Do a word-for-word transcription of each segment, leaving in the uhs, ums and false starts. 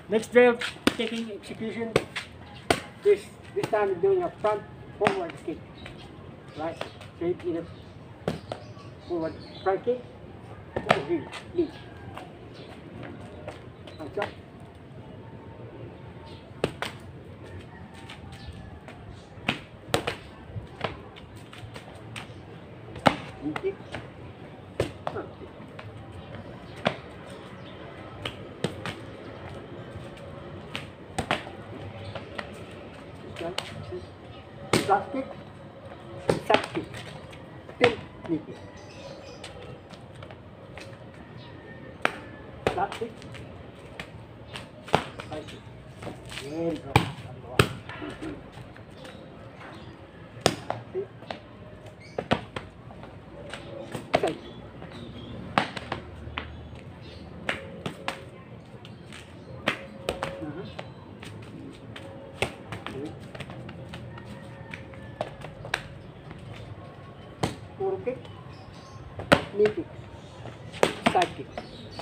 Next drill, kicking execution. This this time we're doing a front forward kick. Right? So either forward front kick or heel, knee. Hands up. Knee kick. Front kick. Drop kick, side kick, spin, knee kick. Drop kick, side kick. Very good. Kick, side kick. Uh-huh. Forward kick, knee kick, side kick,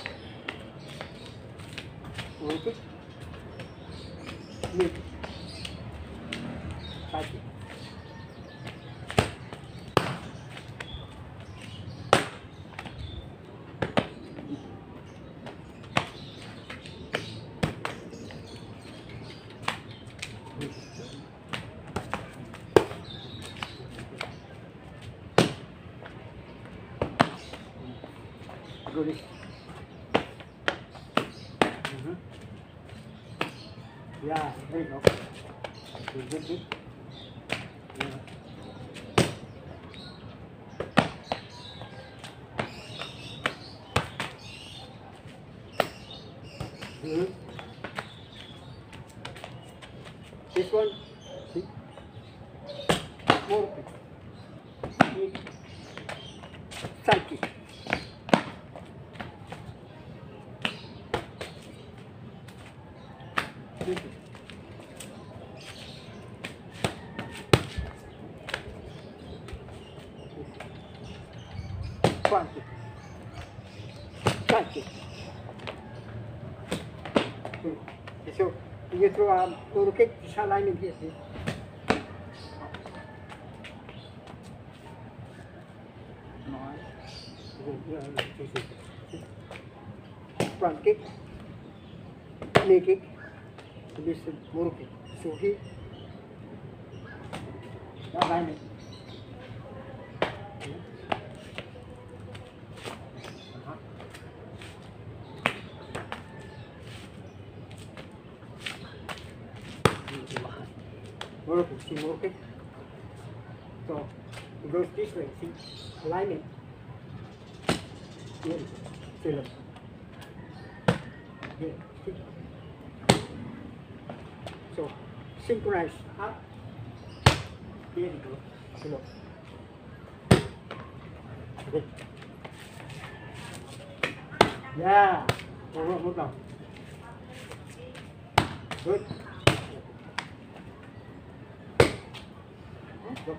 forward kick, knee kick, side kick. Good. Mm-hmm. Yeah, there you go. Good, good, good. Yeah. Mm-hmm. This one, see? More kick. Side kick. Front kick, side kick. Okay, so you throw a little kick, just alignment here. See? Front kick, knee kick, so this is more kick. So here, alignment. More kick, see more kick. So it goes this way, see? Alignment. Here, fill up. Here, see? So synchronize up. Here you go. Fill up. Okay. Yeah. Move, move down. Good. Go.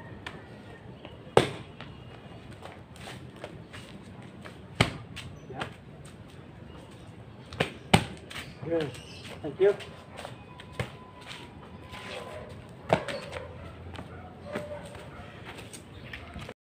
Yeah. Good. Thank you.